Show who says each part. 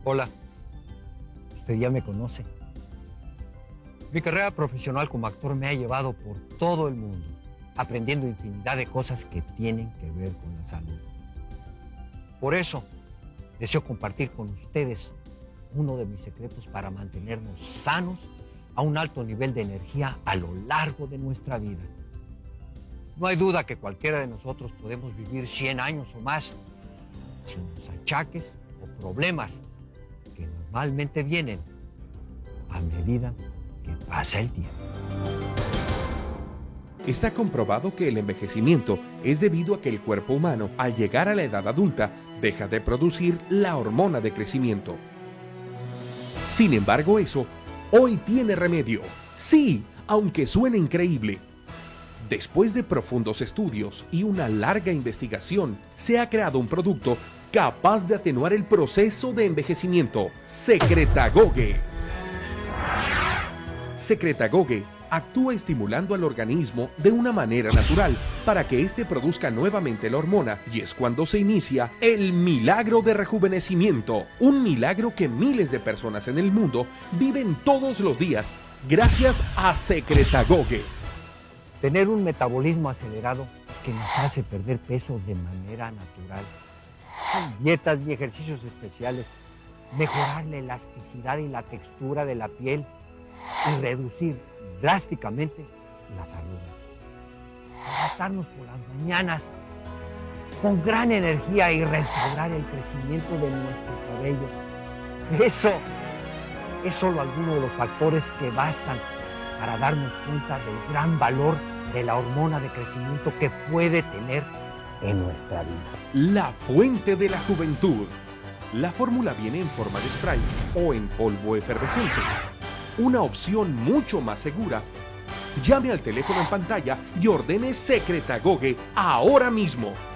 Speaker 1: Hola, usted ya me conoce. Mi carrera profesional como actor me ha llevado por todo el mundo, aprendiendo infinidad de cosas que tienen que ver con la salud. Por eso, deseo compartir con ustedes uno de mis secretos para mantenernos sanos a un alto nivel de energía a lo largo de nuestra vida. No hay duda que cualquiera de nosotros podemos vivir 100 años o más sin los achaques o problemas que normalmente vienen a medida que pasa el tiempo.
Speaker 2: Está comprobado que el envejecimiento es debido a que el cuerpo humano, al llegar a la edad adulta, deja de producir la hormona de crecimiento. Sin embargo, eso hoy tiene remedio. Sí, aunque suene increíble. Después de profundos estudios y una larga investigación, se ha creado un producto capaz de atenuar el proceso de envejecimiento. Secretagogue. Secretagogue actúa estimulando al organismo de una manera natural para que éste produzca nuevamente la hormona, y es cuando se inicia el milagro de rejuvenecimiento, un milagro que miles de personas en el mundo viven todos los días gracias a Secretagogue.
Speaker 1: Tener un metabolismo acelerado que nos hace perder peso de manera natural, sin dietas ni ejercicios especiales, mejorar la elasticidad y la textura de la piel y reducir drásticamente las arrugas. Levantarnos por las mañanas con gran energía y restaurar el crecimiento de nuestro cabello. Eso es solo alguno de los factores que bastan para darnos cuenta del gran valor de la hormona de crecimiento que puede tener en nuestra vida.
Speaker 2: La fuente de la juventud. La fórmula viene en forma de spray o en polvo efervescente. Una opción mucho más segura. Llame al teléfono en pantalla y ordene Secretagogue ahora mismo.